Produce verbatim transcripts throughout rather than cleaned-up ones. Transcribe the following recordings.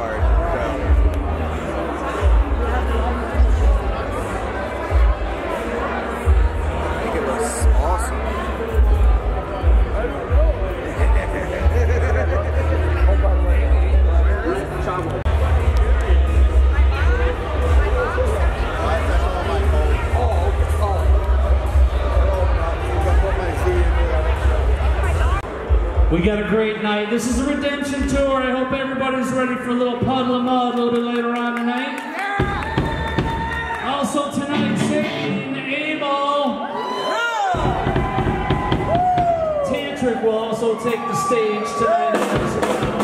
hard. I think it was awesome. We got a great night. This is a redemption tour. I hope everybody's ready for a little puddle of mud a little bit later on tonight. Yeah. Also tonight, singing Abel. Yeah. Tantric will also take the stage tonight as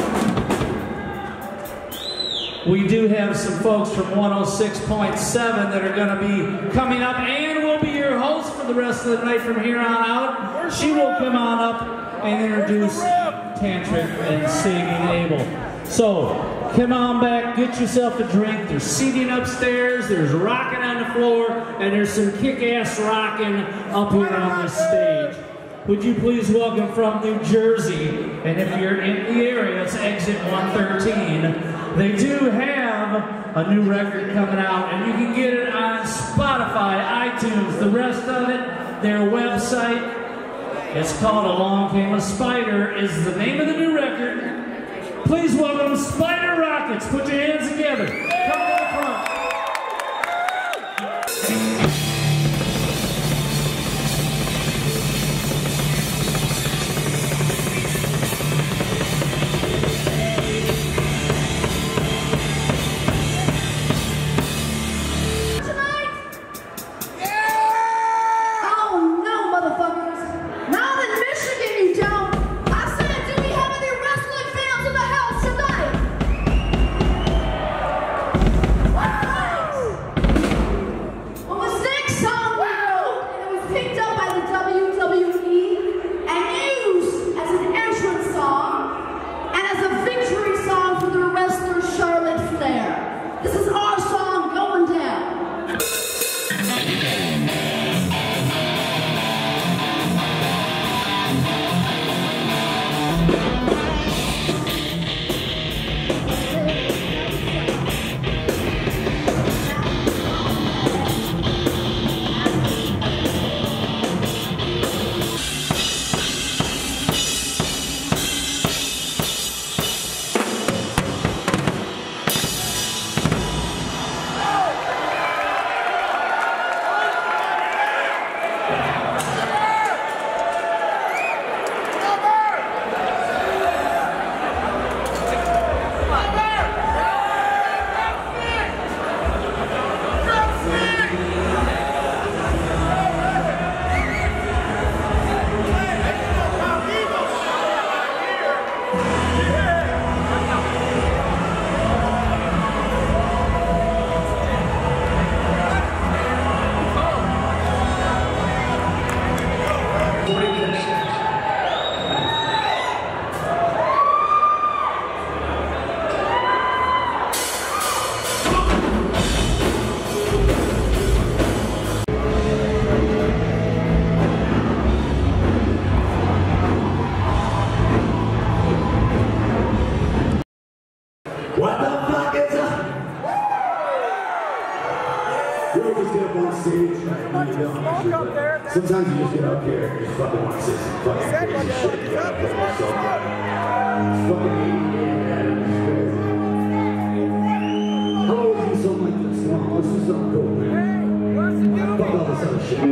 well. We do have some folks from one oh six point seven that are going to be coming up, and will be your host for the rest of the night from here on out. She will come on up and introduce Tantric and singing Abel. So, come on back, get yourself a drink. There's seating upstairs, there's rocking on the floor, and there's some kick-ass rocking up here on the stage. Would you please welcome from New Jersey, and if you're in the area, it's exit one thirteen. They do have a new record coming out, and you can get it on Spotify, iTunes, the rest of it, their website. It's called Along Came a Spider, is the name of the new record. Please welcome Spider Rockets. Put your hands together. Come to the front. What the fuck is up? You ever just get up on stage and you don't sometimes you just get up here and just fucking want to say some fucking crazy shit. You gotta put yourself out. It's fucking eighty, man. It's crazy. How old is you something like this? Come on, let's do something cool, man. Fuck all this other shit.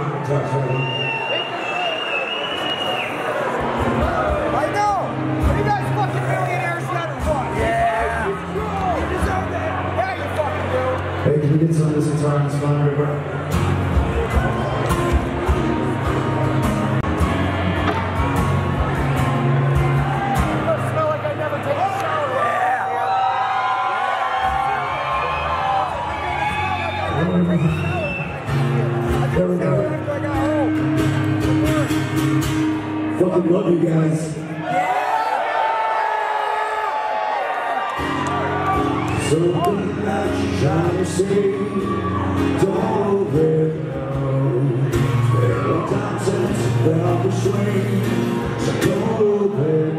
on guitar solo. I know! Are you guys fucking millionaires yet or what? Yeah! You deserve that! Yeah, you fucking do! Hey, can we get some of this guitar on this monitor, bro? Fucking love you guys. So good that you're trying to say, don't let go. There are times since I felt this way, so don't let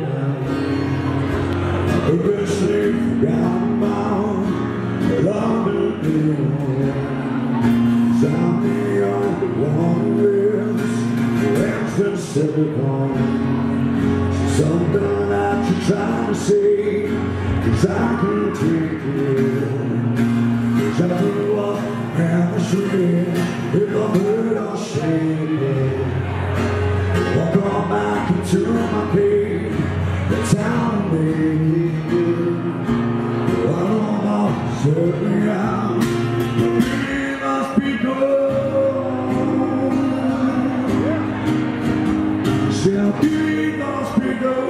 go. Eventually forgotten about love and you. I'm the only one who lives, that's the simple one. Something that you're trying to say, 'cause I can take it. 'Cause I know what happens to me, it'll hurt or shake it. Walk on back into my pain, the town made it. I don't know, set me out. Shall be lost below.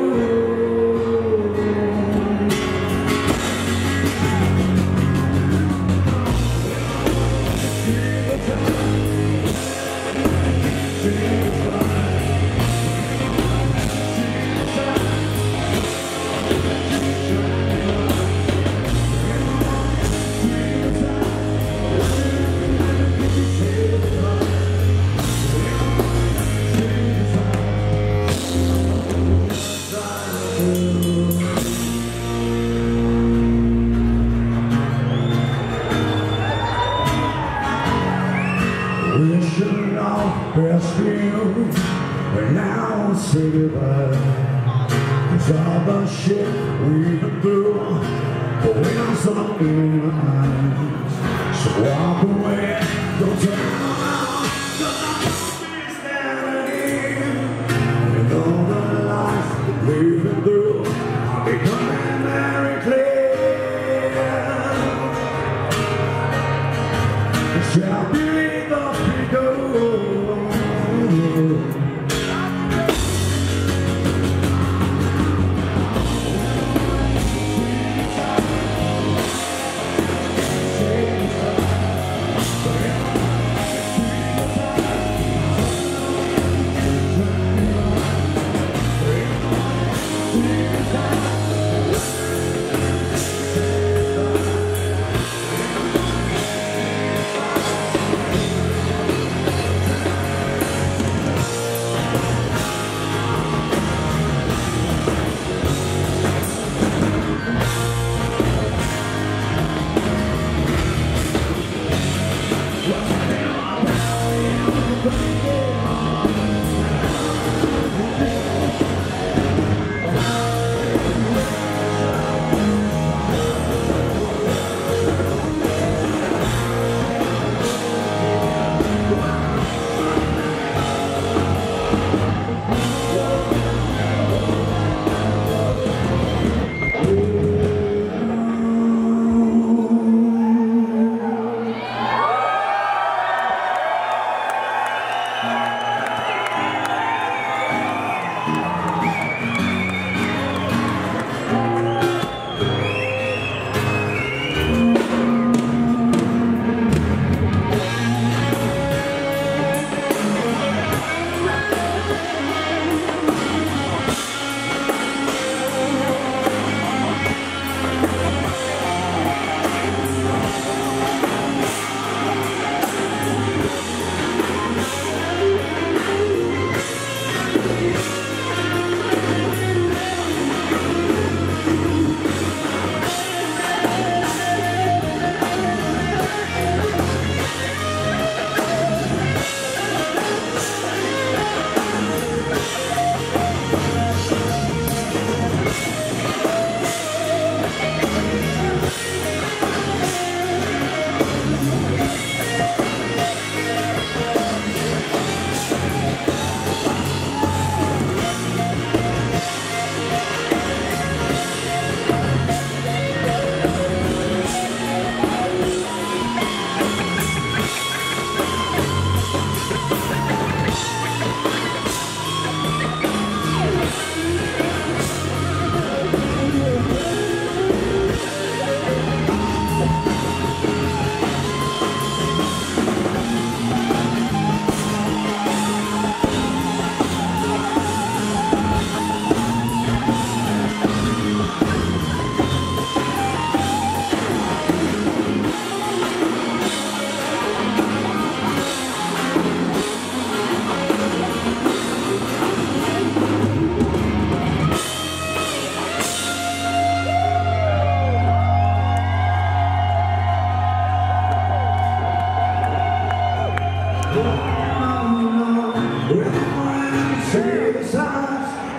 Wishing off best field, but now say goodbye. 'Cause all the shit we've been through, but we don't something in our eyes. So walk away, don't turn around, 'cause I won't be standing here. And all the lies that we've been through are becoming very clear. Shall be the figure.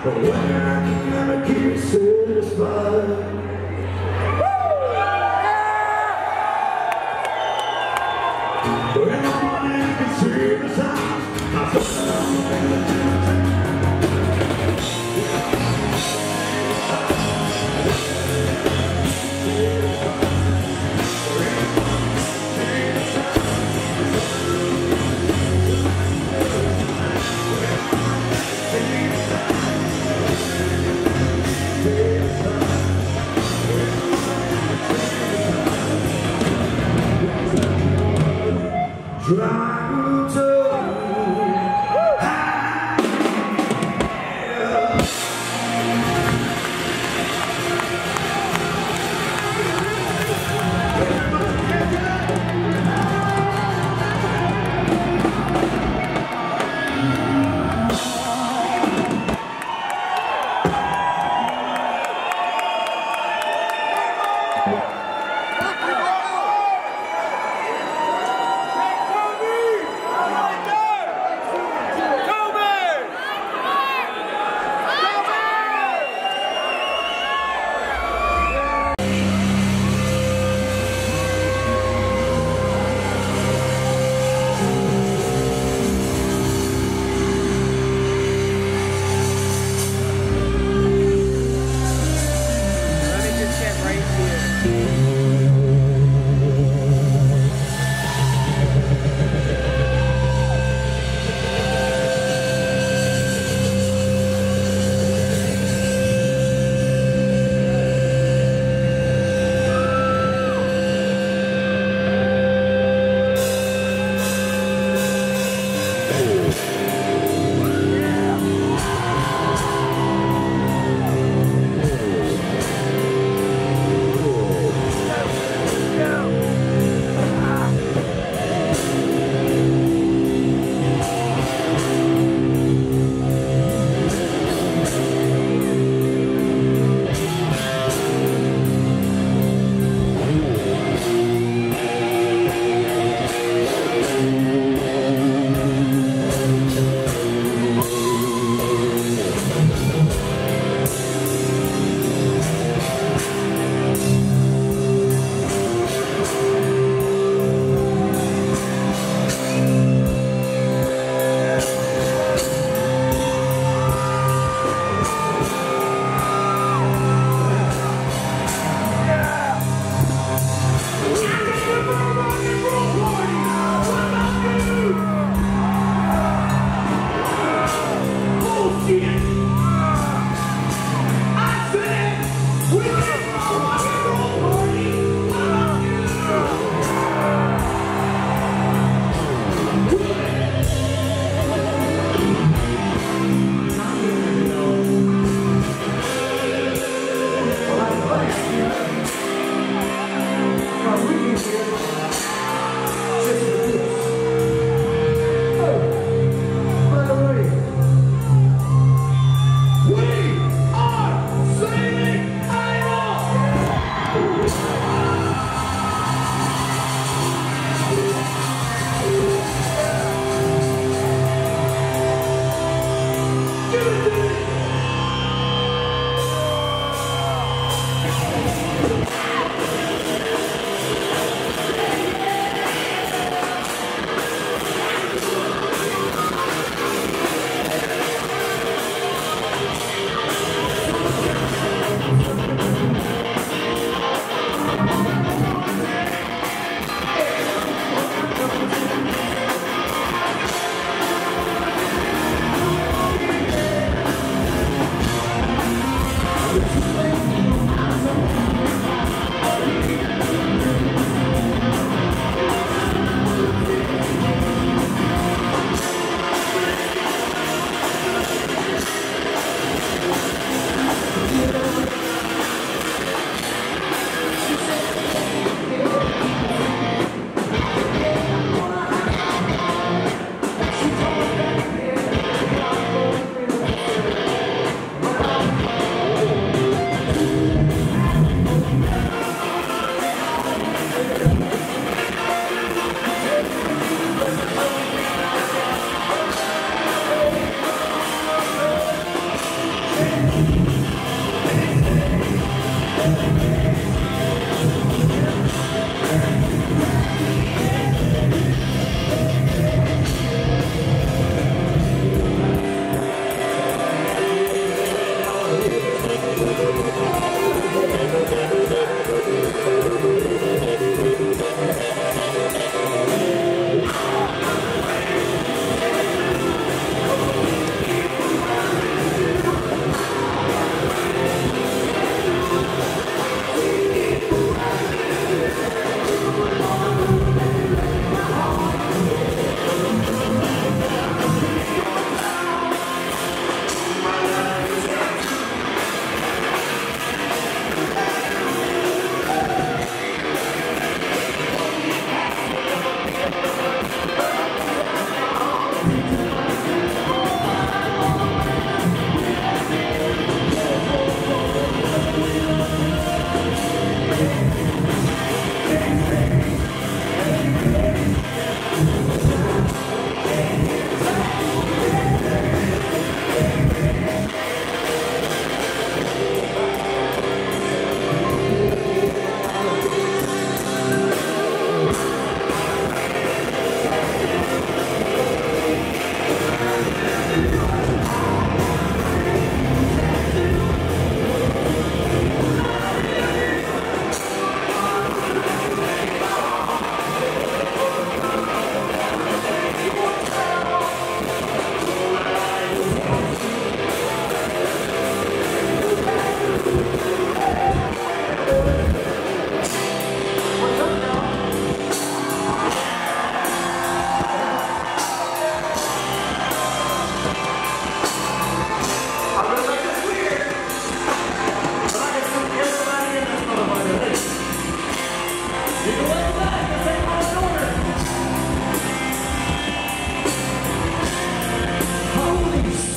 But when I can never keep satisfied. When the morning can see the sound, I feel trying to hide.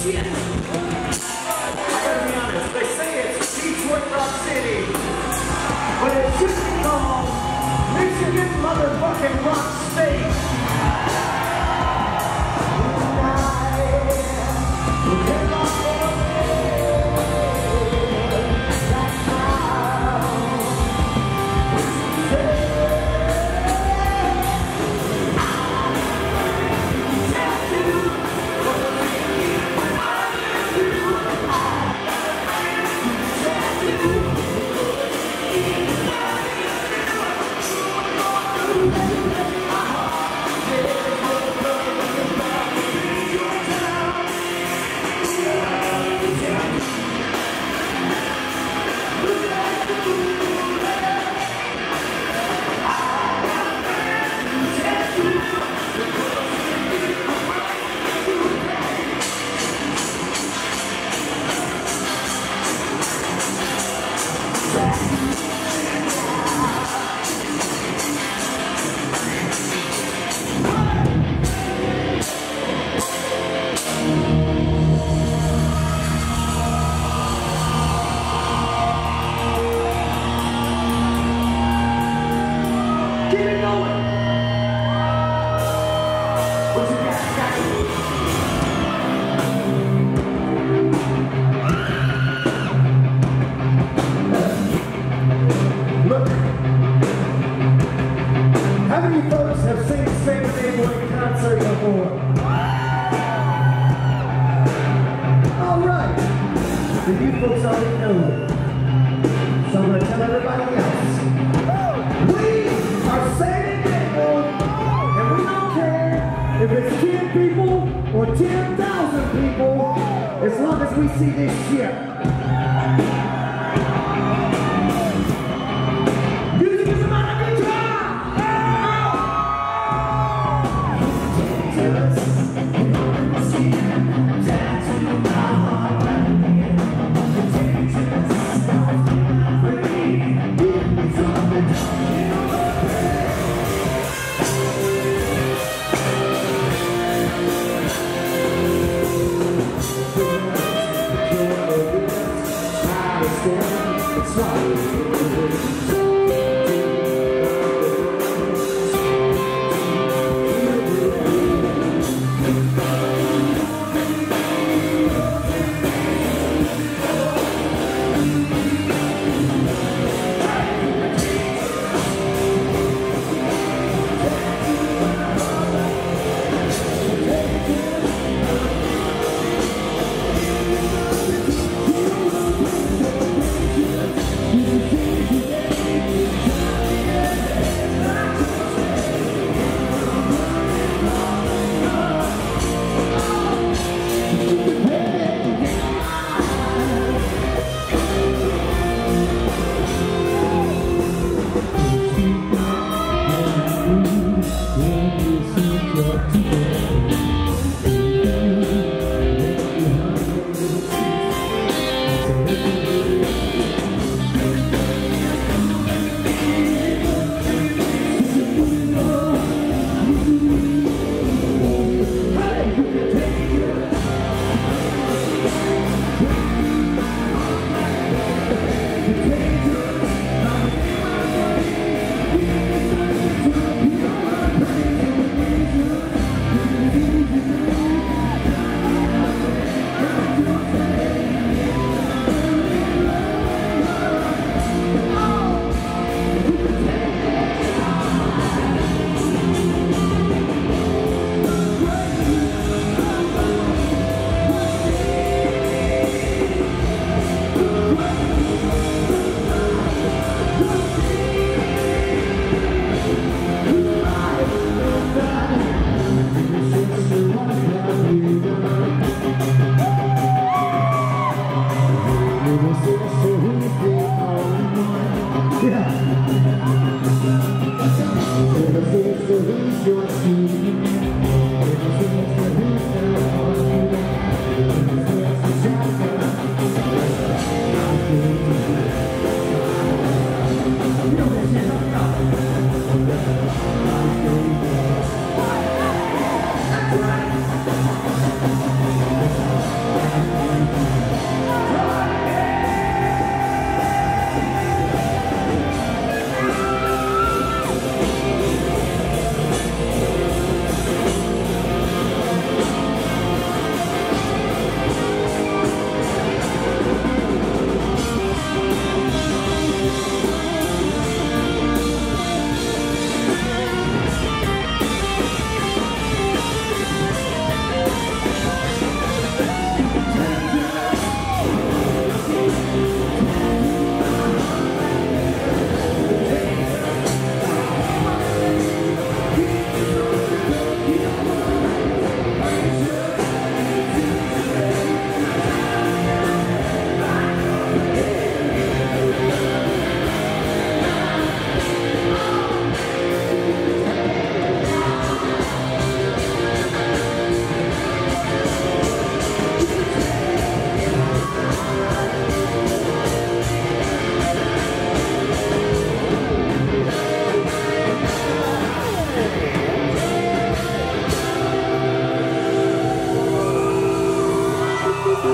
shit. I gotta be honest, they say it's Detroit Rock City, but it should be called Michigan motherfucking Rock State.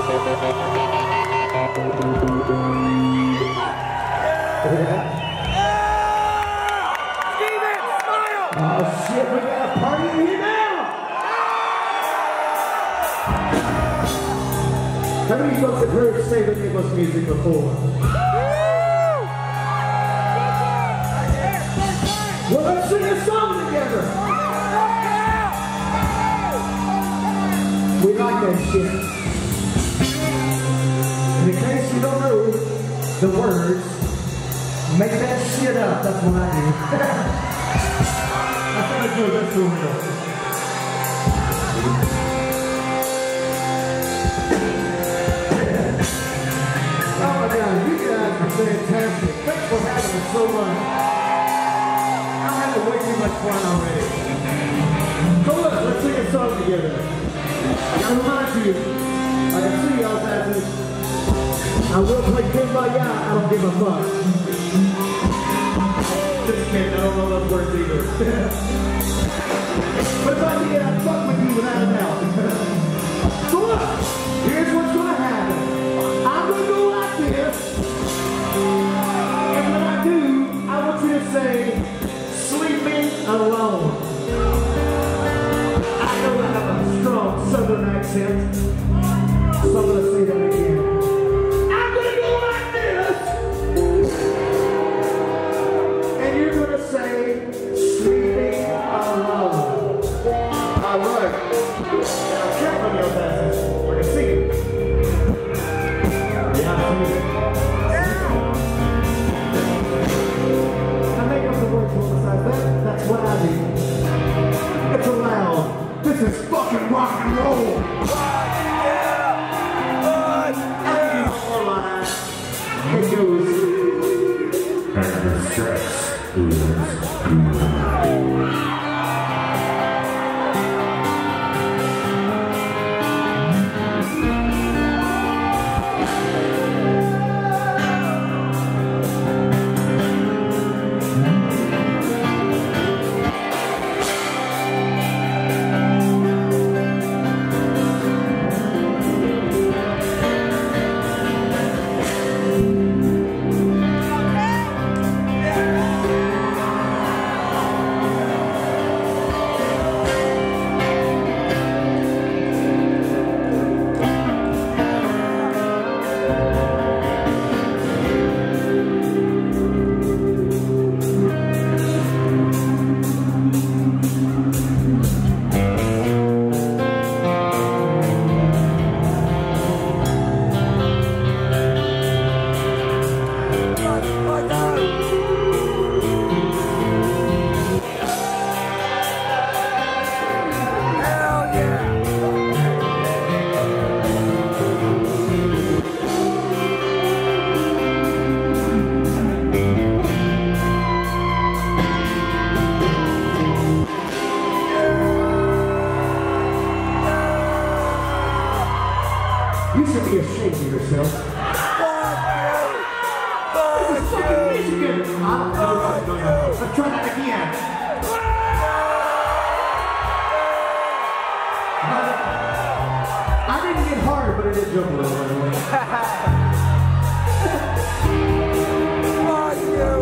Oh shit, we got a party in here now! How many folks have heard Saban Nicholas music before? Well, let's sing a song together! We like that shit. And in case you don't know the words, make that shit up, that's what I do. I thought I'd go this room though. Oh my God, you guys are fantastic. Thanks for having us so much. I'm having way too much fun already. So look, let's sing a song together. I gotta remind you, I can see y'all asses. I will play Kumbaya, I don't give a fuck. Just kidding, I don't know those words either. But if I can get out, fuck with you without a doubt. So look, here's what's gonna happen. I'm gonna go like this. And when I do, I want you to say, sleeping alone. I know I have a strong southern accent, so I'm gonna say that again. I'm gonna go like this. And you're gonna say, sleeping alone. Alright. Now check on your passes. We're gonna sing it. Yeah, sing it. I make up the words for besides that. That's what I do. It's allowed. This is fucking rock and roll. It goes. And the sex is good. You should be ashamed of yourself. This is fucking Michigan. I don't know. No, no, no. Let's try that again. I didn't get hard, but it did jump a little bit. Fuck you.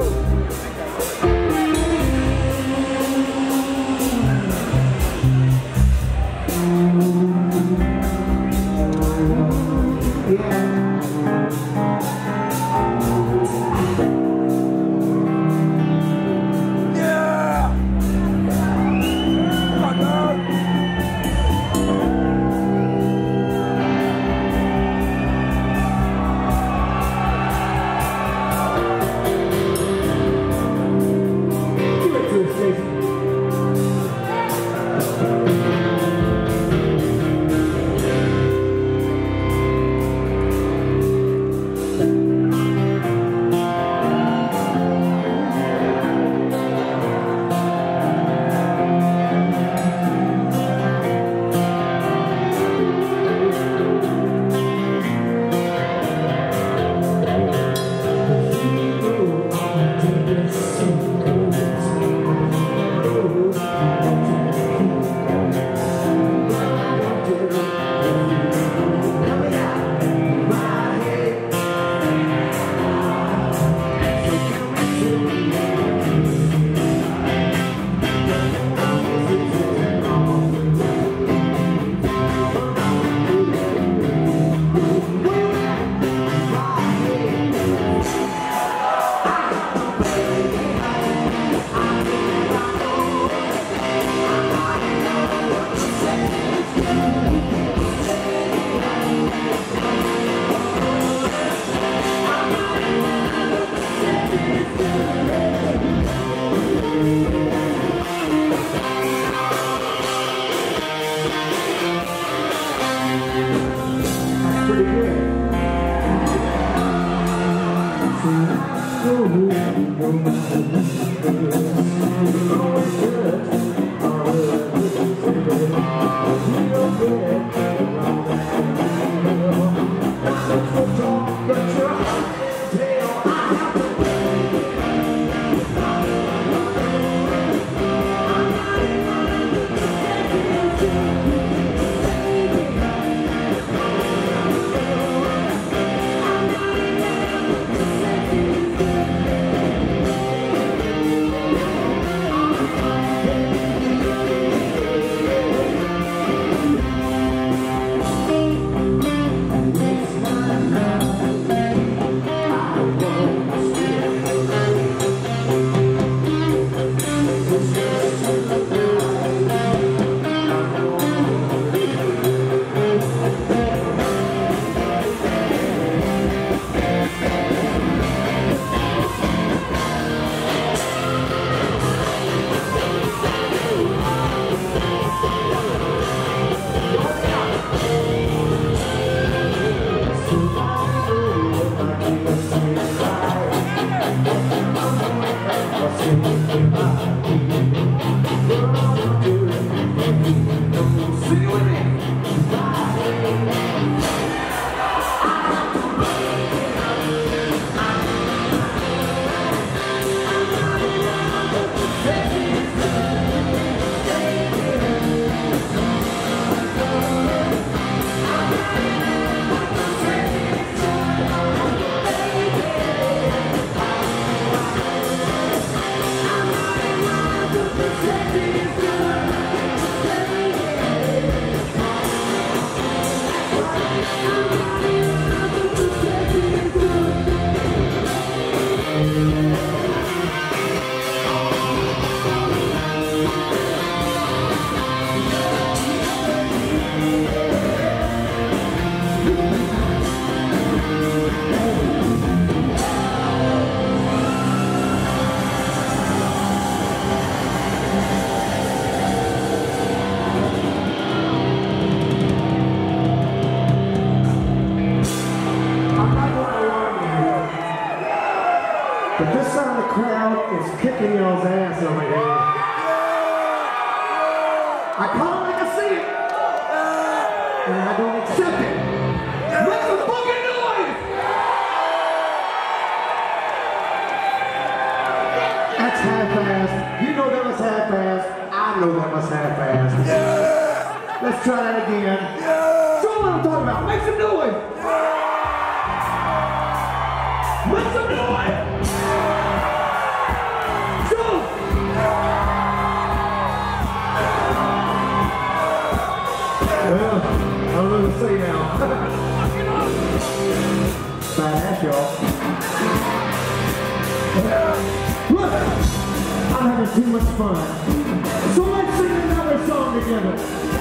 Kicking y'all's ass over here. I call it like I see it, and I don't accept it. Make some fucking noise! That's half-assed. You know that was half-assed. I know that was half-assed. Yeah. Let's try that again. Yeah. Show what I'm talking about. Make some noise! Make some noise! Well, I don't know what to say now. Badass, y'all. Look, I'm having too much fun. So let's sing another song together.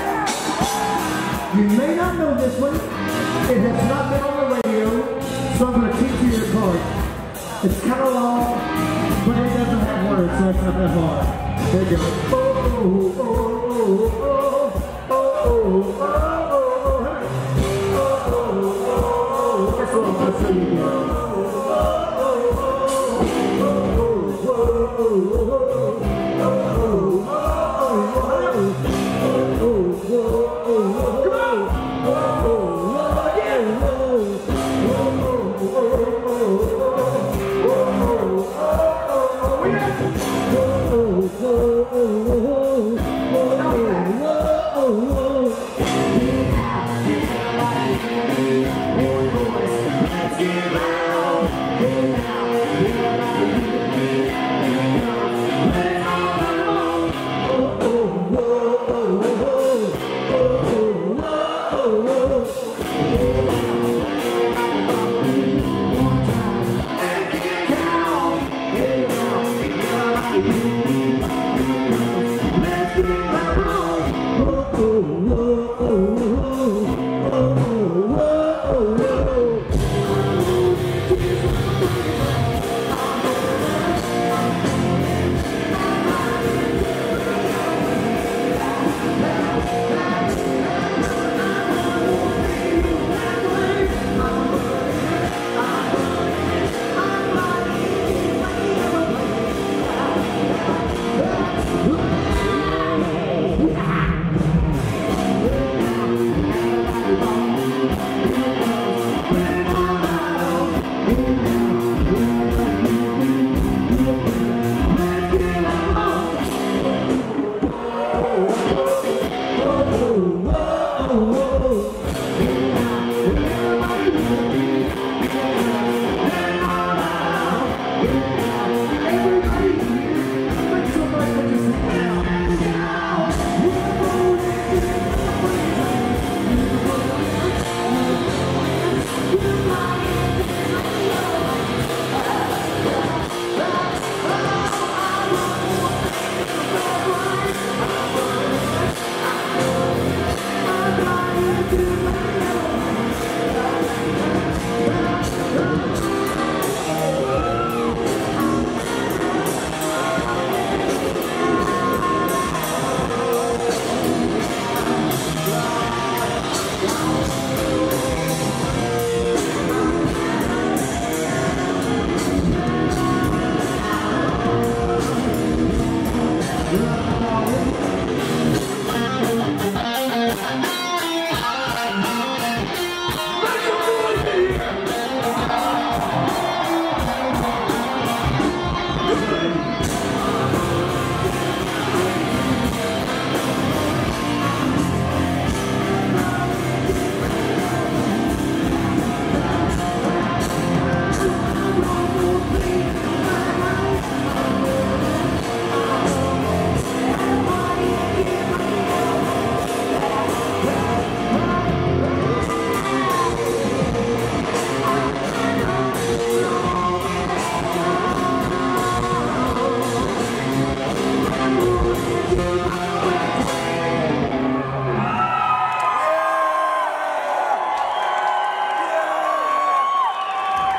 You may not know this one. It has not been on the radio, so I'm going to teach you your chords. It's kind of long, but it doesn't have words, so it's not that hard. There you go. Oh, oh, oh, oh, oh. Oh, oh, oh, oh, oh, oh, that's what I'm going to say again. Oh, oh, oh, oh, oh, oh,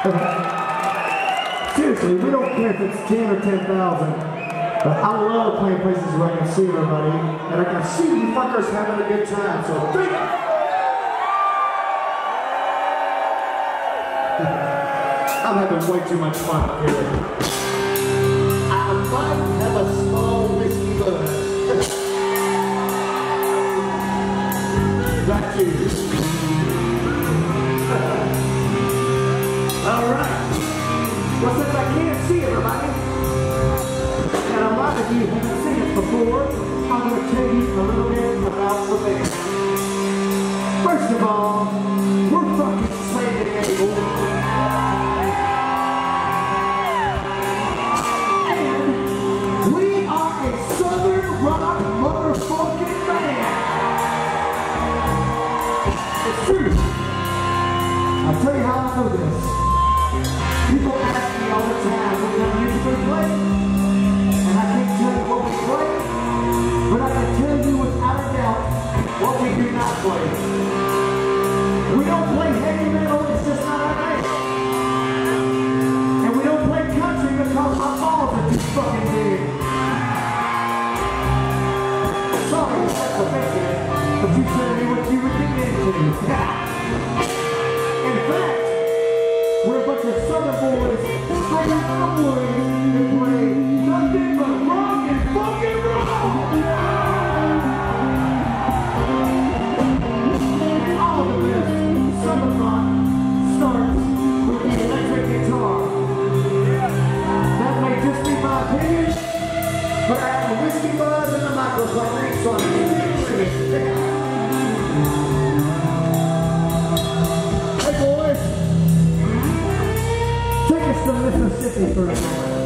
Seriously, we don't care if it's ten or ten thousand. But I love playing places where I can see everybody, and I can see you fuckers having a good time, so thank you! I'm having way too much fun up here. I might have a small whiskey buzz. Right here. Alright. Well, since I can't see everybody, and a lot of you haven't seen it before, I'm going to tell you a little bit about the band. First of all, we're fucking slaving able. And we are a Southern rock motherfucking band. It's true. I'll tell you how I know this. People ask me all the time what kind of music we play, and I can't tell you what we play, but I can tell you without a doubt what we do not play. We don't play heavy metal, it's just not our name. And we don't play country because our balls are too fucking big. Sorry if that's offensive, but you tell me what you would be into. In fact, we're a bunch of Southern boys straight out of the woods who play nothing but rock and fucking roll. And all the best Southern rock starts with the electric guitar. That may just be my opinion, but I have a whiskey buzz and a microphone, so I'm still with it. Hey boys! Take us to Mississippi for a moment.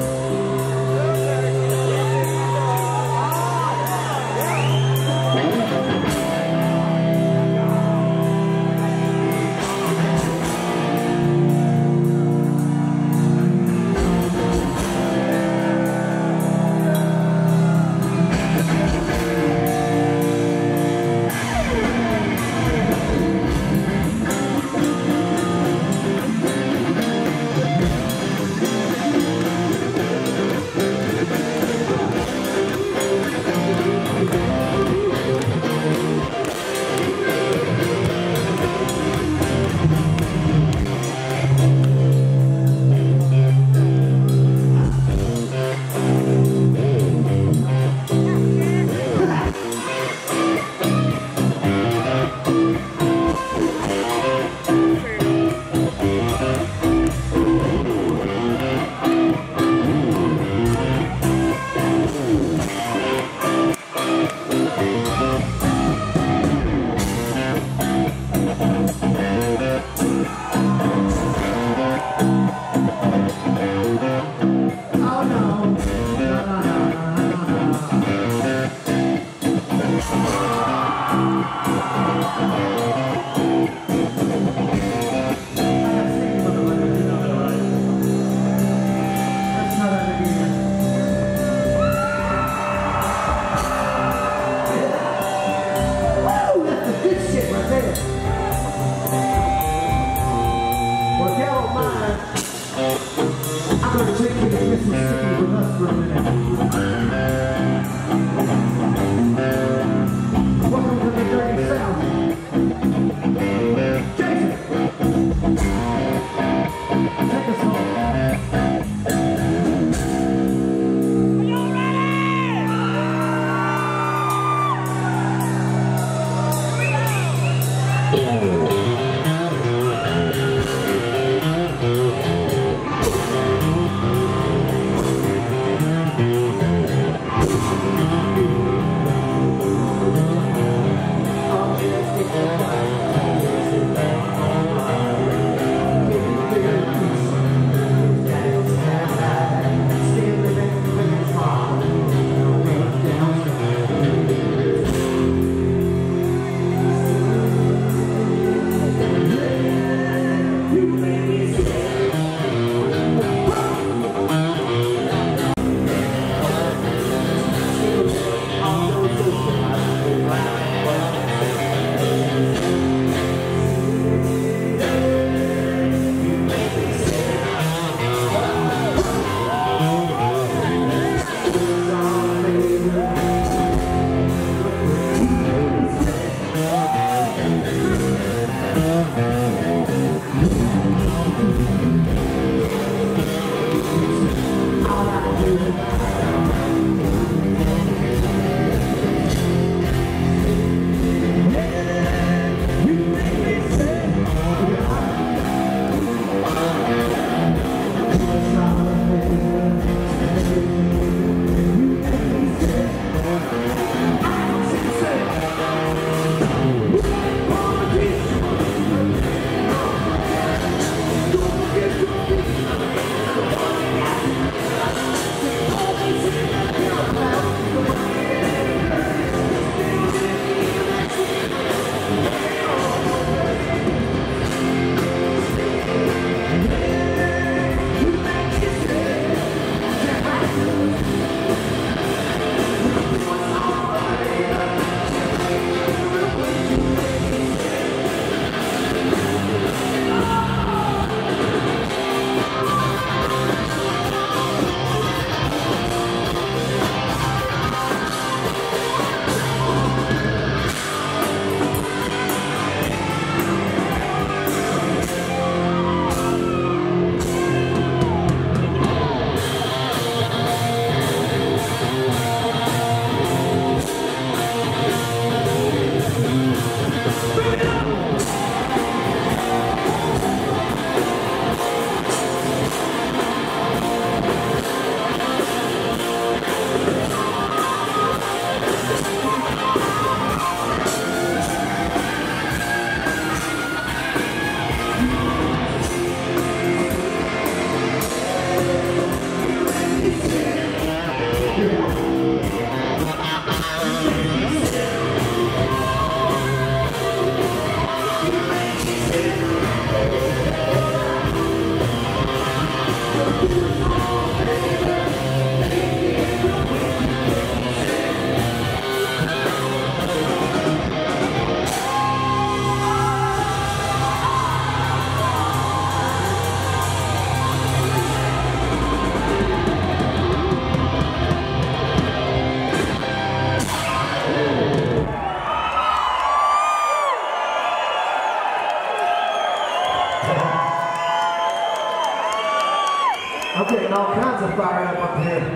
I'm getting all kinds of fired up up here.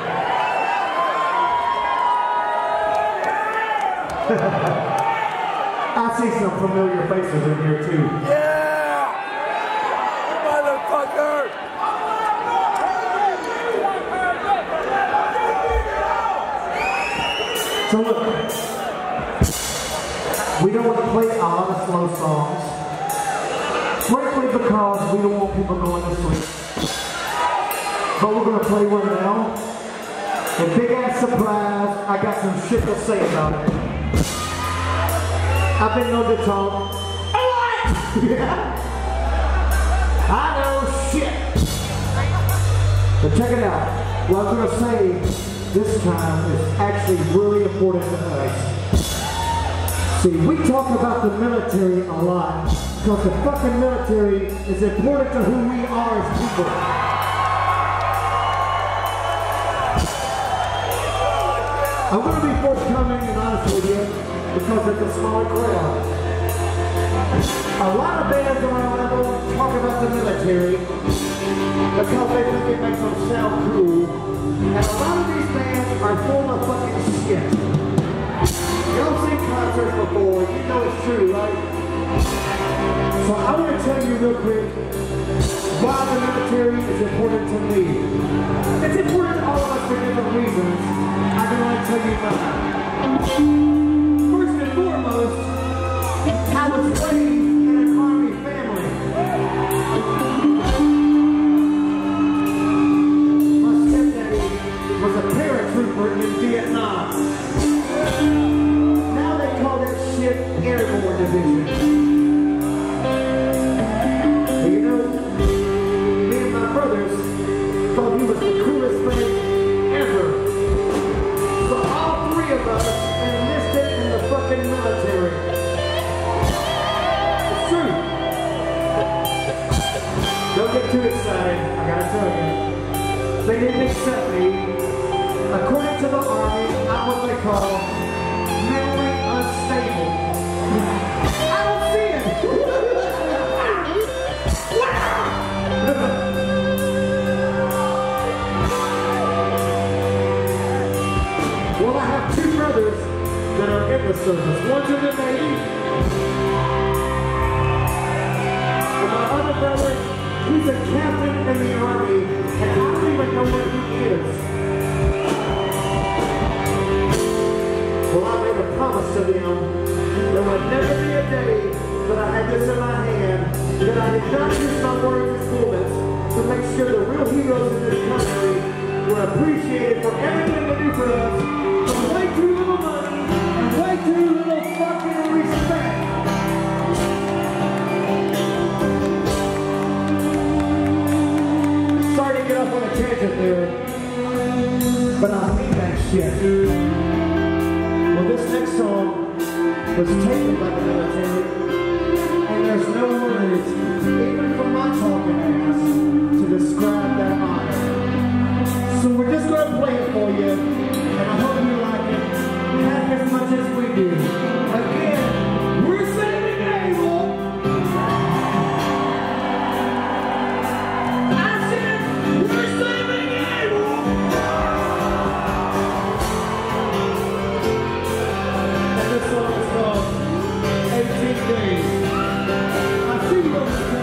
I see some familiar faces in here too. Yeah! Motherfucker! So look, we don't want to play a lot of slow songs. Frankly, because we don't want people going to sleep. But we're going to play one now. And big ass surprise, I got some shit to say about it. I've been known to talk. Alright! Yeah. I know shit. But check it out. What I'm going to say this time is actually really important to us. See, we talk about the military a lot because the fucking military is important to who we are as people. I'm going to be forthcoming and honest with you because it's a smaller crowd. A lot of bands around the world talk about the military because they think it makes them sound cool. And a lot of these bands are full of fucking shit. Y'all seen concerts before, you know it's true, right? So I want to tell you real quick why the military is important to me. It's important to all of us for different reasons. I can only tell you mine. First and foremost, I was raised in an Army family. My stepdaddy was a paratrooper in Vietnam. Now they call that shit Airborne Division. But you know, me and my brothers thought he was the coolest thing ever. So all three of us enlisted in the fucking military. It's true. Don't get too excited, I gotta tell you. They didn't accept me. According to the Army, I'm what they call mentally unstable. I don't see it. Well, I have two brothers that are in the service. One's in the Navy. And my other brother, he's a captain in the Army, and I don't even know where he is. Well, I made a promise to them there would never be a day that I had this in my hand, that I did not use my words as bullets to make sure the real heroes in this country were appreciated for everything they do for us, for way too little money and way too little fucking respect. Sorry to get off on a tangent there, but I mean that shit. Well, this next song was taken by the military, and there's no words, even from my talking ass, to describe that honor. So we're just going to play it for you, and I hope you like it half as much as we do. Again, we're saving Abel! I said, we're saving Abel! And this song is called eighteen days. I see you over there.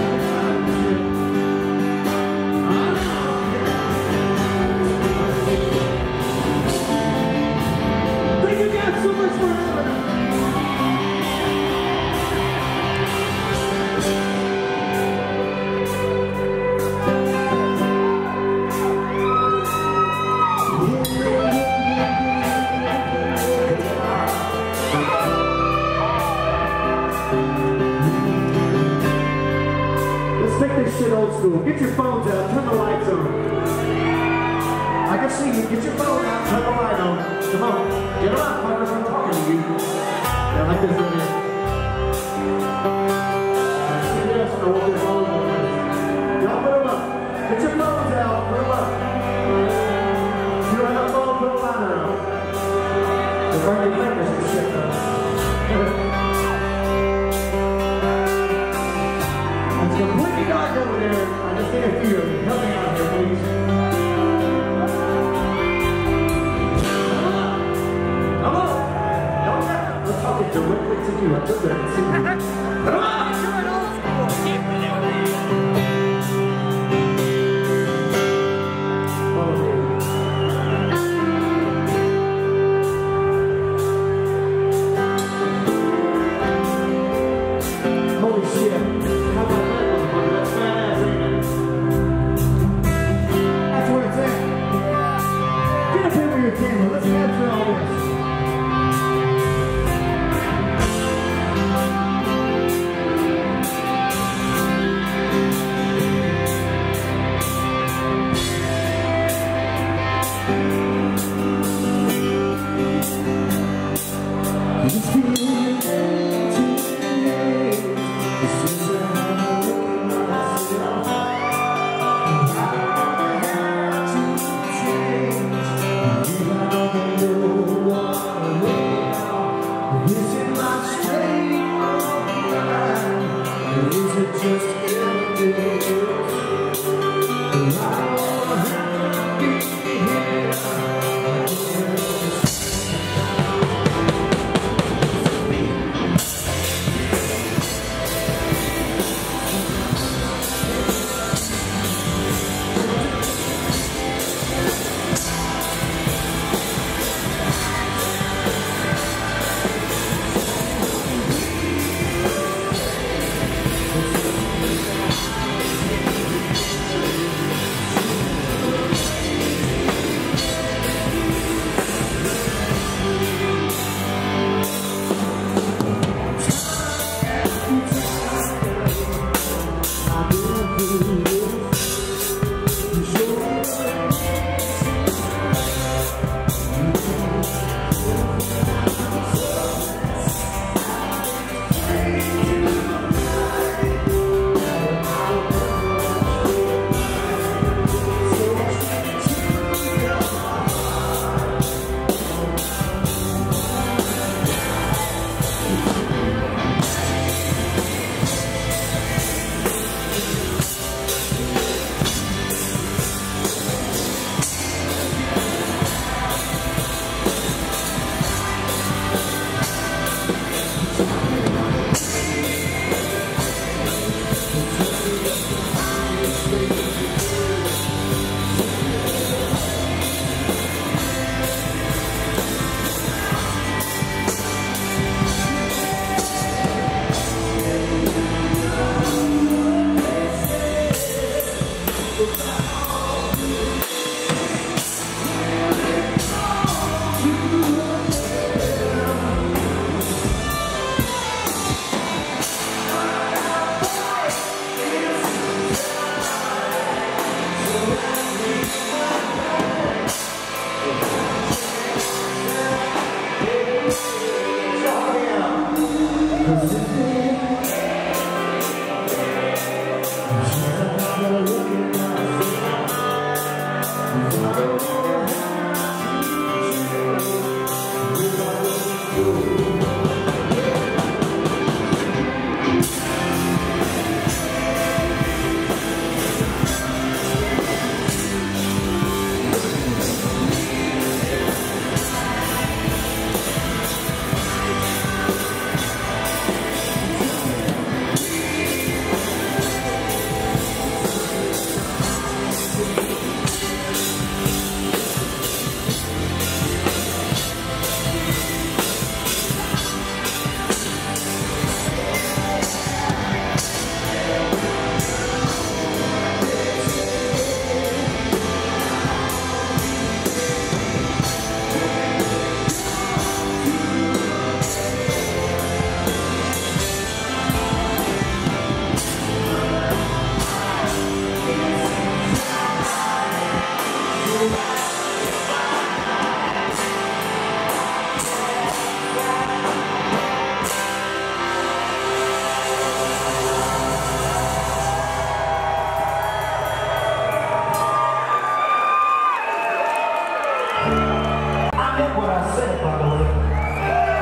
Thank you guys so much for having us. Let's take this shit old school. Get your phones out, turn the lights on. I can see you. Get your phone out, turn the light on. Come on. Get them out, fuckers. I'm talking to you. Yeah, like this right here. I see this, and I want your phone on. Y'all put them up. Get your phones out, put them up. If you don't have a phone, put a liner on. They burn your fingers and shit, though. And It's completely dark over there. I just need a few of you. Help me out here, please. Come on. Come on. We're talking directly to you. I took that to see you. Come on.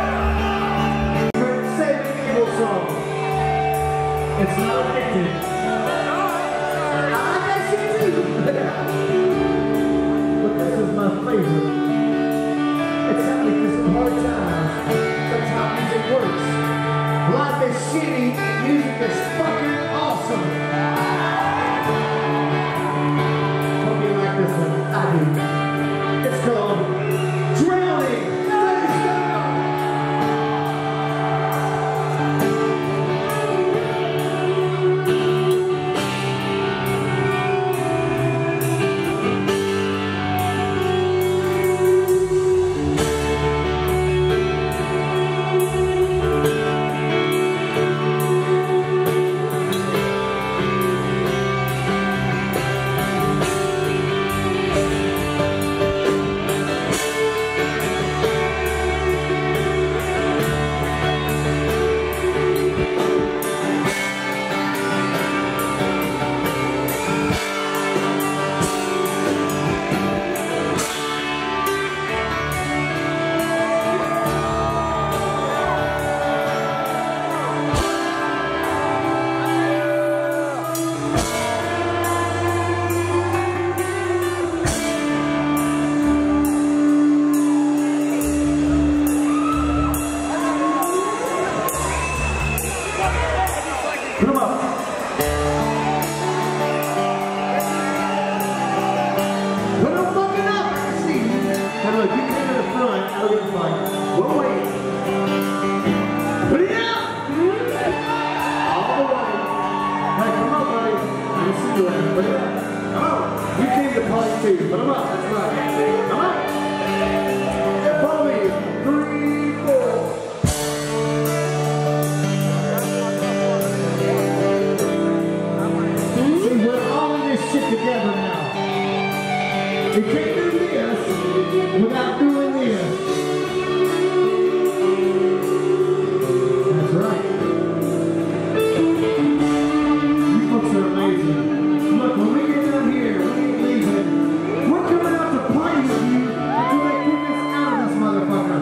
It's not addicted. But this is my favorite. It's happening through some hard times. That's how music works. Life is shitty, music is fucking awesome. Hope you like this one. I do. It's called Drowning. Put them up. Put them fucking up. I can see you. Now look, you came to the front. I'll get the front. We'll wait. Put it out. All the way. Hey, come on, buddy. I can see you there. Put it up. Come on. You came to party too. Put them up. That's right. Come on. And follow me. Three, four. Together now. You can't do this without doing this. That's right. You folks are amazing. Look, when we get down here, we ain't leaving. We're coming out to party with you until they kick us out of this motherfucker.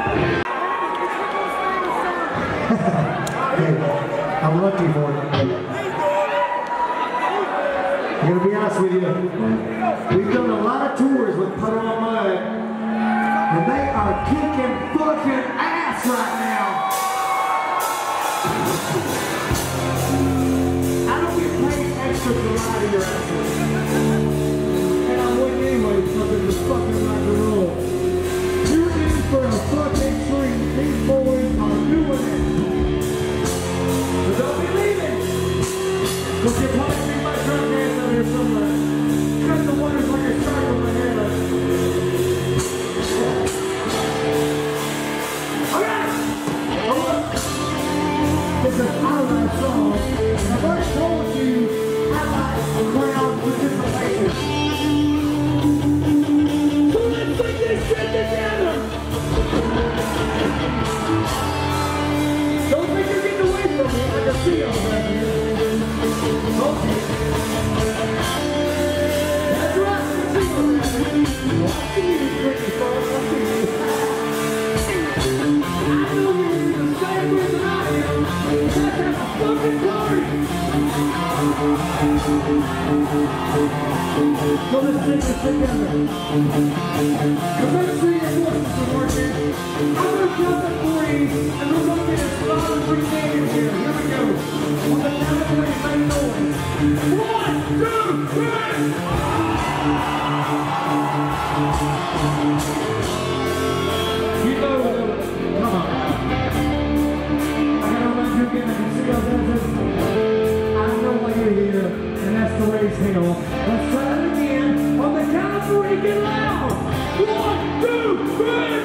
I'm lucky for it. I'm gonna be honest with you. We've done a lot of tours with Puddle on Mud, and they are kicking fucking ass right now. I don't get paid extra to lie to your asses. And I wouldn't anyway because it's just fucking rock and roll. You're in for a fucking treat. These boys are doing it. So don't be leaving. Because you're probably see my drum hands out here somewhere. Got the wonders like a shark on my head. Alright! Oh look! This is our last song. I've already told you how I crowd participation. So let's put this shit together! Don't think you're getting away from me. I can see y'all back here. Okay. That's right. I can see y'all back here. I see you, Ricky, folks. I see you. I know you're in the same reason I am. Let's have a fucking party. So let's take this together. Now let's see your voices are working. I'm going to count to three, and we're going to get a solid three seconds here. Here we go. On the count of three, make noise. One, two, three! You know it. Come on. I got to run you again. I can see y'all dancing. I know why you're here, and that's the way it's hell. Let's try it again. On the count of three, get loud. One, two, three!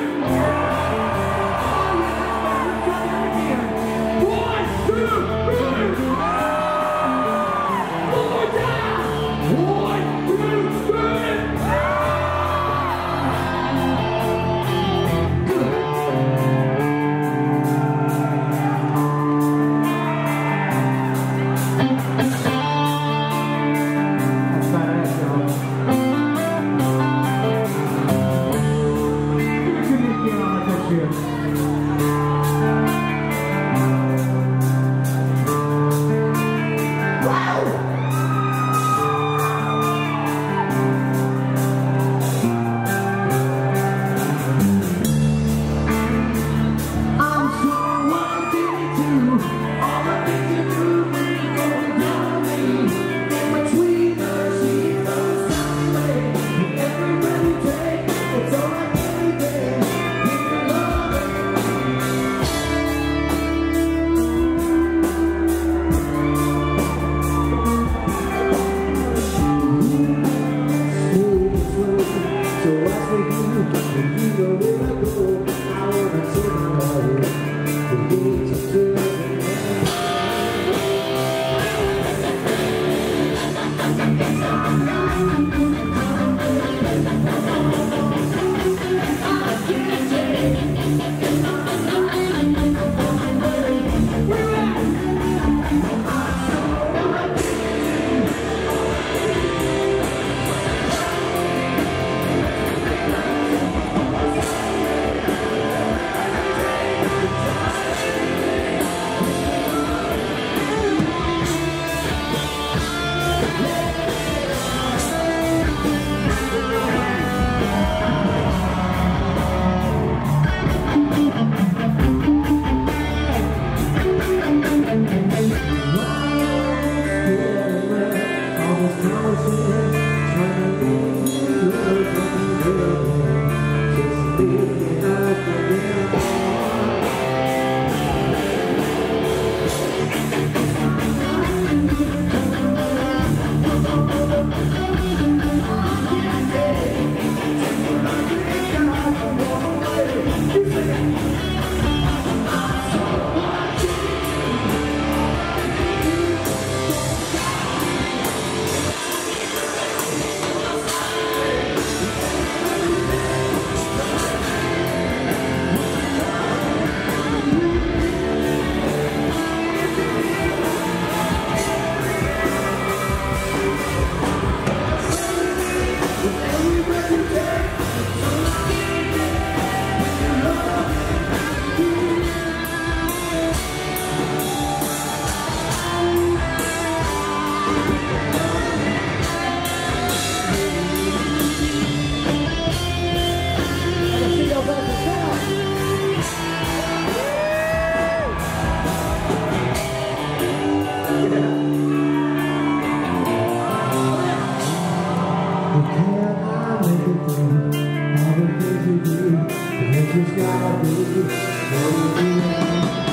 just gotta be where you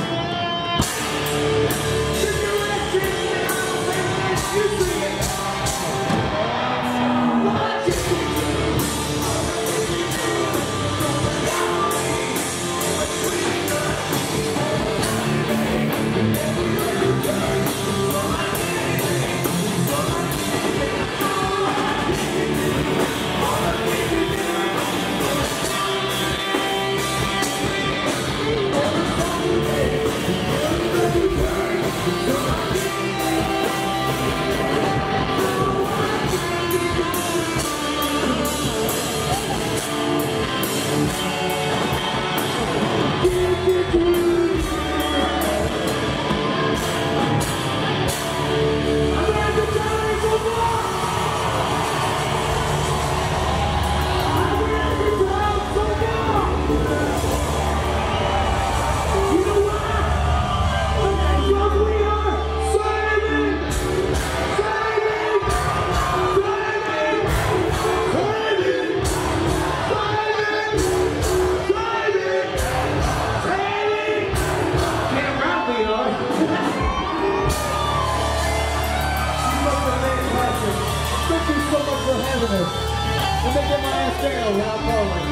Let me get my ass down while I'm rolling.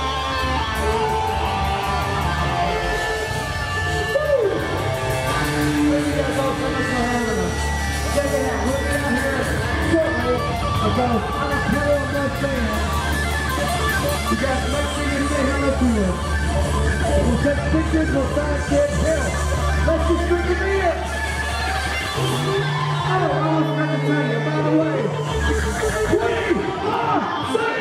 Woo! Thank you guys all so much for having us. Check it out. We'll be out here shortly because I'm a pro of that band. You guys make sure you say hello to us. We'll take pictures, we'll sign kids. Hell, let's just drink a beer. Oh, I was going to tell you, by the way. We are